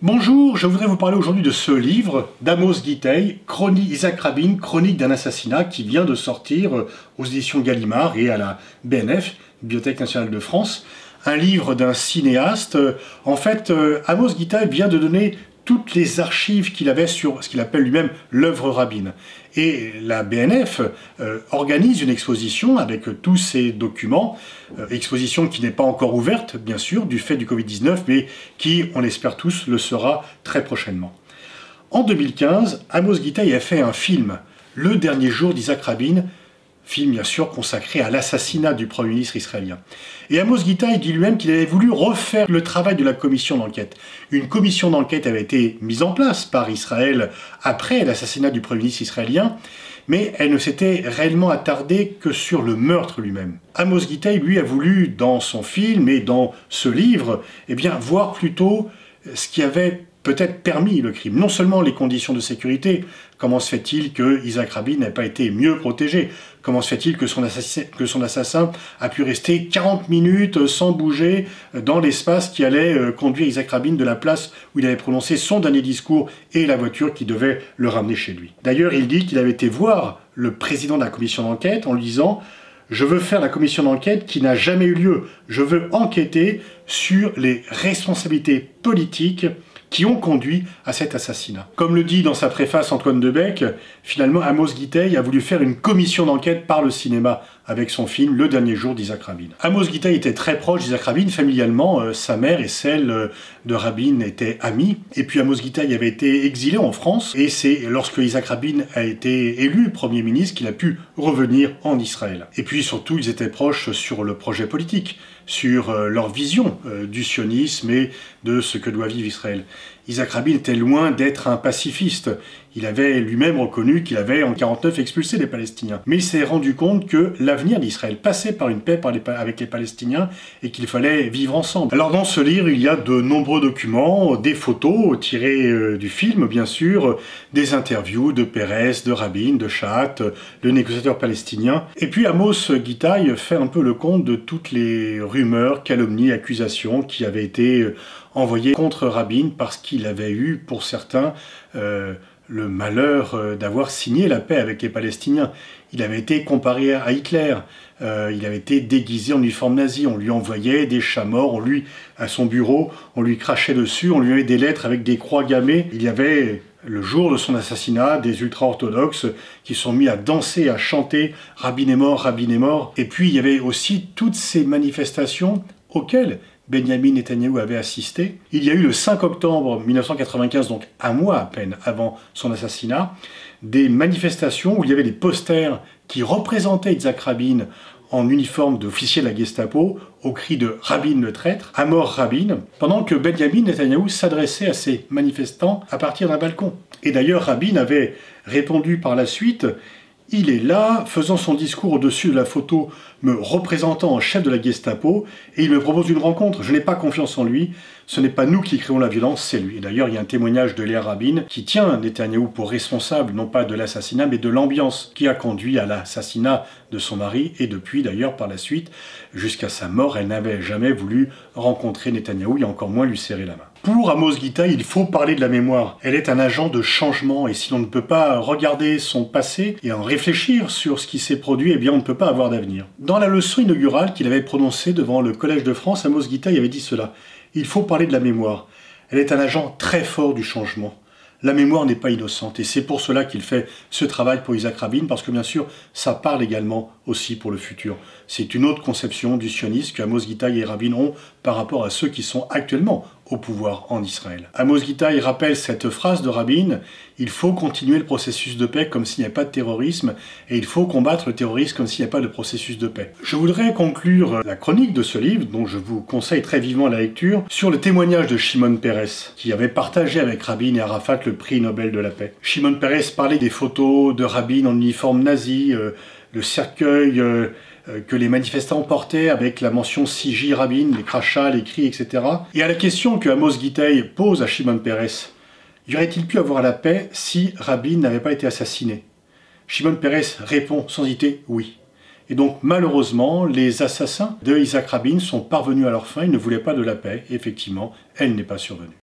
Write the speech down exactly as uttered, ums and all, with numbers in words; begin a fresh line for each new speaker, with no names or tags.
Bonjour, je voudrais vous parler aujourd'hui de ce livre d'Amos Gitay, Chronique Yitzhak Rabin, Chronique d'un assassinat, qui vient de sortir aux éditions Gallimard et à la B N F, Bibliothèque nationale de France. Un livre d'un cinéaste. En fait, Amos Gitay vient de donner toutes les archives qu'il avait sur ce qu'il appelle lui-même l'œuvre Rabin. Et la B N F euh, organise une exposition avec tous ces documents, euh, exposition qui n'est pas encore ouverte, bien sûr, du fait du Covid dix-neuf, mais qui, on l'espère tous, le sera très prochainement. En deux mille quinze, Amos Gitay a fait un film, Le dernier jour d'Yitzhak Rabin, film bien sûr consacré à l'assassinat du Premier ministre israélien. Et Amos Gitay dit lui-même qu'il avait voulu refaire le travail de la commission d'enquête. Une commission d'enquête avait été mise en place par Israël après l'assassinat du Premier ministre israélien, mais elle ne s'était réellement attardée que sur le meurtre lui-même. Amos Gitay, lui, a voulu, dans son film et dans ce livre, eh bien, voir plutôt ce qui avait peut-être permis le crime. Non seulement les conditions de sécurité, comment se fait-il que Yitzhak Rabin n'ait pas été mieux protégé? Comment se fait-il que son assassin, que son assassin a pu rester quarante minutes sans bouger dans l'espace qui allait conduire Yitzhak Rabin de la place où il avait prononcé son dernier discours et la voiture qui devait le ramener chez lui. D'ailleurs, il dit qu'il avait été voir le président de la commission d'enquête en lui disant « Je veux faire la commission d'enquête qui n'a jamais eu lieu. Je veux enquêter sur les responsabilités politiques qui ont conduit à cet assassinat. » Comme le dit dans sa préface Antoine Debec, finalement Amos Gitay a voulu faire une commission d'enquête par le cinéma avec son film Le dernier jour d'Yitzhak Rabin. Amos Gitay était très proche d'Yitzhak Rabin, familialement, euh, sa mère et celle euh, de Rabin étaient amies. Et puis Amos Gitay avait été exilé en France, et c'est lorsque Yitzhak Rabin a été élu Premier ministre qu'il a pu revenir en Israël. Et puis surtout, ils étaient proches sur le projet politique, sur euh, leur vision euh, du sionisme et de ce que doit vivre Israël. Yitzhak Rabin était loin d'être un pacifiste. Il avait lui-même reconnu qu'il avait en mille neuf cent quarante-neuf expulsé les Palestiniens. Mais il s'est rendu compte que l'avenir d'Israël passait par une paix avec les Palestiniens et qu'il fallait vivre ensemble. Alors dans ce livre, il y a de nombreux documents, des photos tirées du film bien sûr, des interviews de Pérez, de Rabin, de Shahat, le négociateur palestinien. Et puis Amos Gitay fait un peu le compte de toutes les rumeurs, calomnies, accusations qui avaient été envoyées contre Rabin parce qu'il avait eu, pour certains, euh, le malheur d'avoir signé la paix avec les Palestiniens. Il avait été comparé à Hitler, euh, il avait été déguisé en uniforme nazi, on lui envoyait des chats morts, on lui, à son bureau, on lui crachait dessus, on lui envoyait des lettres avec des croix gammées. Il y avait, le jour de son assassinat, des ultra-orthodoxes qui sont mis à danser, à chanter « Rabin est mort, Rabin est mort ». Et puis il y avait aussi toutes ces manifestations auxquelles Benjamin Netanyahou avait assisté. Il y a eu le cinq octobre mille neuf cent quatre-vingt-quinze, donc un mois à peine avant son assassinat, des manifestations où il y avait des posters qui représentaient Yitzhak Rabin en uniforme d'officier de la Gestapo, au cri de « Rabin le traître », à mort Rabin, pendant que Benjamin Netanyahou s'adressait à ces manifestants à partir d'un balcon. Et d'ailleurs, Rabin avait répondu par la suite « Il est là, faisant son discours au-dessus de la photo, me représentant en chef de la Gestapo, et il me propose une rencontre. Je n'ai pas confiance en lui. Ce n'est pas nous qui créons la violence, c'est lui. » Et d'ailleurs, il y a un témoignage de Léa Rabin qui tient Netanyahou pour responsable, non pas de l'assassinat, mais de l'ambiance qui a conduit à l'assassinat de son mari, et depuis, d'ailleurs, par la suite, jusqu'à sa mort, elle n'avait jamais voulu rencontrer Netanyahou, et encore moins lui serrer la main. Pour Amos Gitay, il faut parler de la mémoire. Elle est un agent de changement, et si l'on ne peut pas regarder son passé et en réfléchir sur ce qui s'est produit, eh bien on ne peut pas avoir d'avenir. Dans la leçon inaugurale qu'il avait prononcée devant le Collège de France, Amos Gitay avait dit cela. Il faut parler de la mémoire. Elle est un agent très fort du changement. La mémoire n'est pas innocente, et c'est pour cela qu'il fait ce travail pour Yitzhak Rabin, parce que bien sûr, ça parle également aussi pour le futur. C'est une autre conception du sionisme que Amos Gitay et Rabin ont par rapport à ceux qui sont actuellement au pouvoir en Israël. Amos Gitay rappelle cette phrase de Rabin « Il faut continuer le processus de paix comme s'il n'y avait pas de terrorisme, et il faut combattre le terrorisme comme s'il n'y avait pas de processus de paix ». Je voudrais conclure la chronique de ce livre, dont je vous conseille très vivement la lecture, sur le témoignage de Shimon Peres, qui avait partagé avec Rabin et Arafat le prix Nobel de la paix. Shimon Peres parlait des photos de Rabin en uniforme nazi, euh, le cercueil euh, que les manifestants portaient avec la mention C J Rabin, les crachats, les cris, et cetera. Et à la question que Amos Gitay pose à Shimon Peres, y aurait-il pu avoir la paix si Rabin n'avait pas été assassiné? Shimon Peres répond sans hésiter oui. Et donc malheureusement, les assassins de Yitzhak Rabin sont parvenus à leur fin, ils ne voulaient pas de la paix, et effectivement, elle n'est pas survenue.